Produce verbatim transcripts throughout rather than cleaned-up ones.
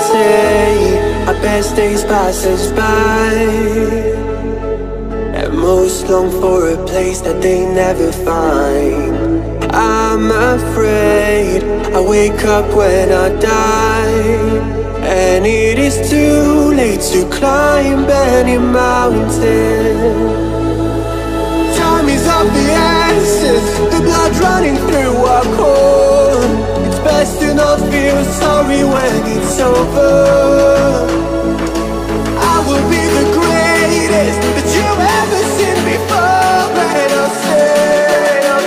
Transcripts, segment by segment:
say our best days pass us by, and most long for a place that they never find. I'm afraid I wake up when I die, and it is too late to climb any mountain. Time is of the essence, the blood running through our core. It's best to not feel sorry when it's over. I will be the greatest that you've ever seen before, and I'll stay, I'll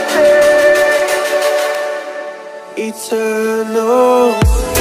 stay eternal.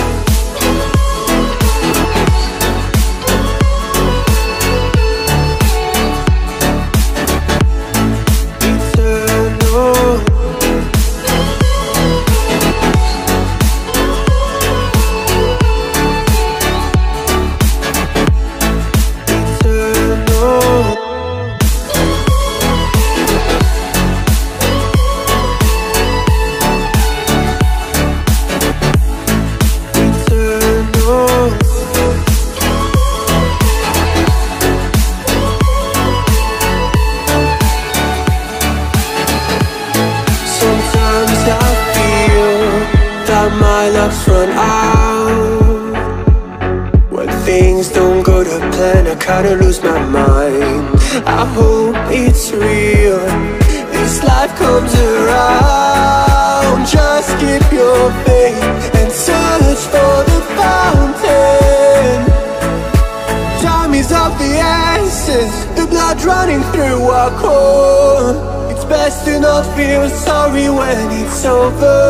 My luck's run out. When things don't go to plan, I kinda lose my mind. I hope it's real, this life comes around. Just keep your faith and search for the fountain. Time is of the essence, the blood running through our core. It's best to not feel sorry when it's over.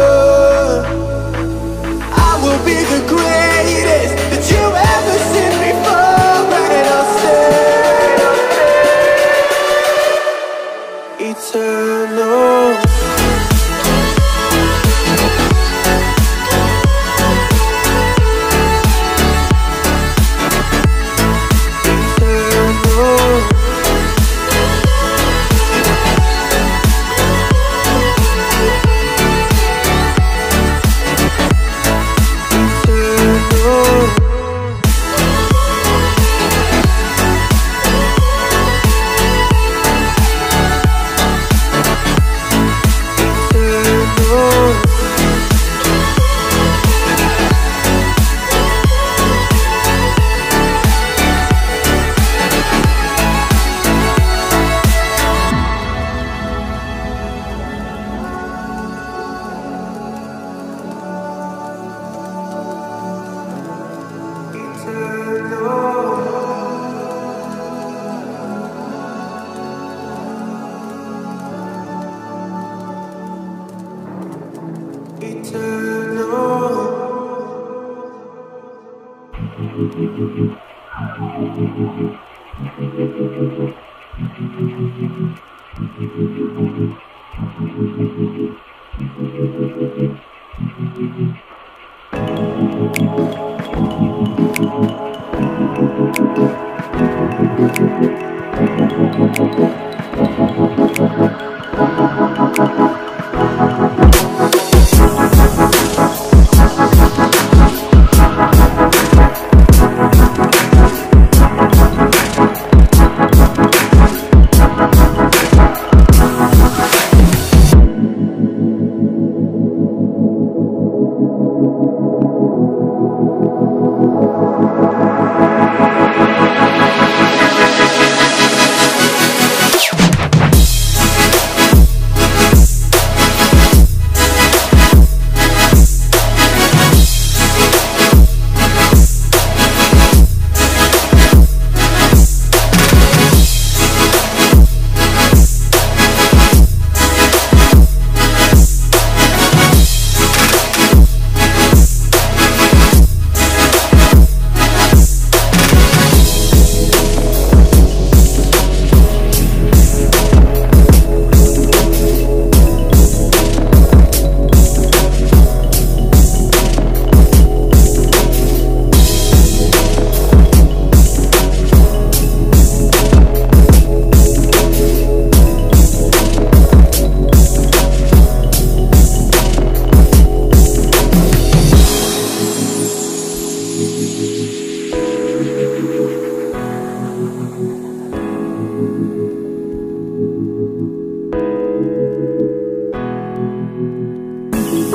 Will be the greatest that you've ever seen before, and I'll stay, I'll stay eternal.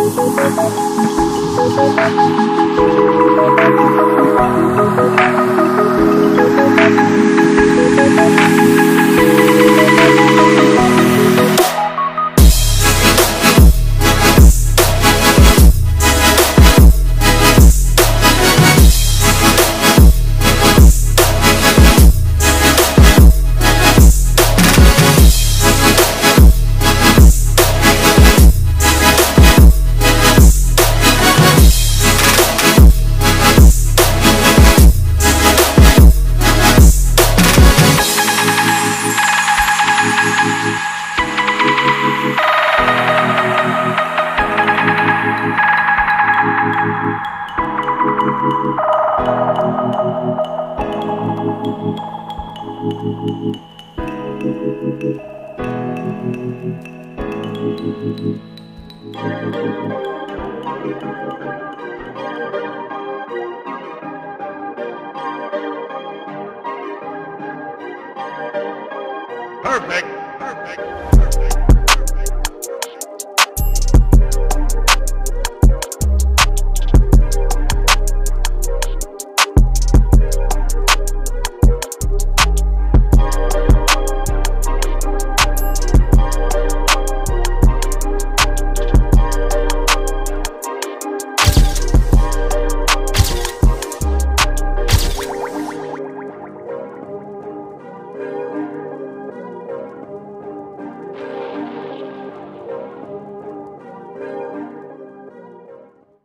Perfect.